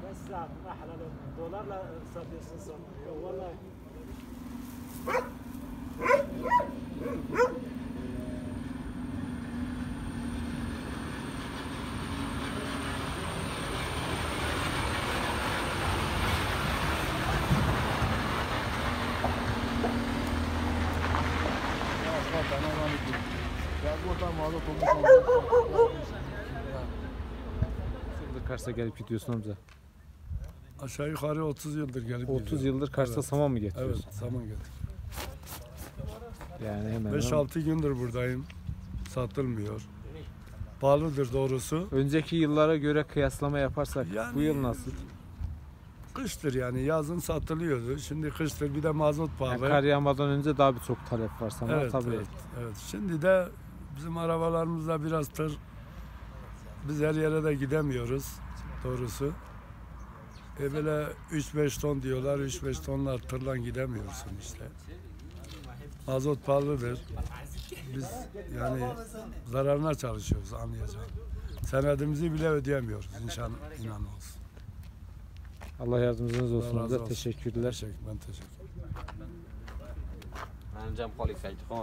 Estağfurullah, helal olsun. Dolarla satıyorsun sen. Yok vallahi. Yıldır Kars'a gelip gidiyorsun amca? Aşağı yukarı 30 yıldır gelip 30 yıldır Kars'ta evet. saman mı getiriyorsun? Evet, saman getir. Yani hemen 5-6 gündür buradayım. Satılmıyor. Pahalıdır doğrusu. önceki yıllara göre kıyaslama yaparsak Yani- bu yıl nasıl? Kıştır yani, yazın satılıyordu. Şimdi kıştır, bir de mazot pahalı. Yani kar yağmadan önce daha birçok talep var sana Evet, tabii. evet, evet. Şimdi de bizim arabalarımızda biraz tır. Biz her yere de gidemiyoruz doğrusu. Böyle 3-5 ton diyorlar, 3-5 tonla tırla gidemiyorsun işte. Mazot pahalıdır. Biz yani zararına çalışıyoruz, anlayacağım. Senedimizi bile ödeyemiyoruz, inan olsun. Allah yardımcınız olsun Allah razı amca. olsun. Teşekkürler. Ben teşekkür ederim. Anlayacağım qualified.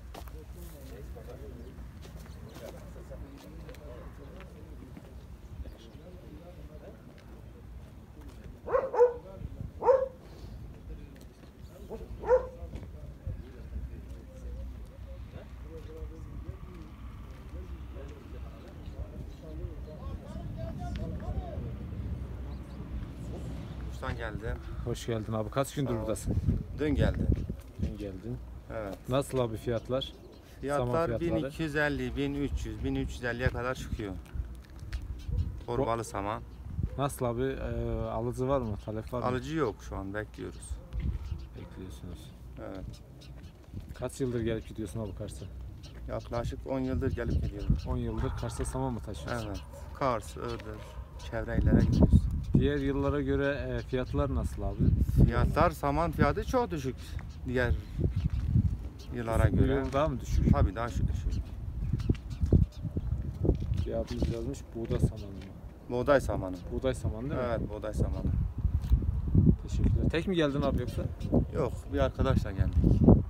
Kuştan geldim. Hoş geldin abi. Kaç gündür buradasın? Dün geldim. Dün geldin. Evet. Nasıl abi fiyatlar? Fiyatlar fiyatları? 1250, 1300, 1350'ye kadar çıkıyor. Torbalı saman. Nasıl abi? Alıcı var mı? Talep var mı? Alıcı yok, şu an bekliyoruz. Bekliyorsunuz. Evet. Kaç yıldır gelip gidiyorsun abi Kars'a? Yaklaşık 10 yıldır gelip geliyorum. 10 yıldır Kars'a saman mı taşıyorsun? Evet. Kars, Iğdır, çevre illere gidiyoruz. Diğer yıllara göre fiyatlar nasıl abi? Fiyatlar, saman fiyatı çok düşük diğer yıllara Bu göre. yıl daha mı düşük? Tabii daha düşük. Bir abimiz yazmış buğday samanı mı? Buğday samanı. Buğday samanı değil mi? Evet, buğday samanı. Teşekkürler. Tek mi geldin abi yoksa? Yok, bir arkadaşla geldik.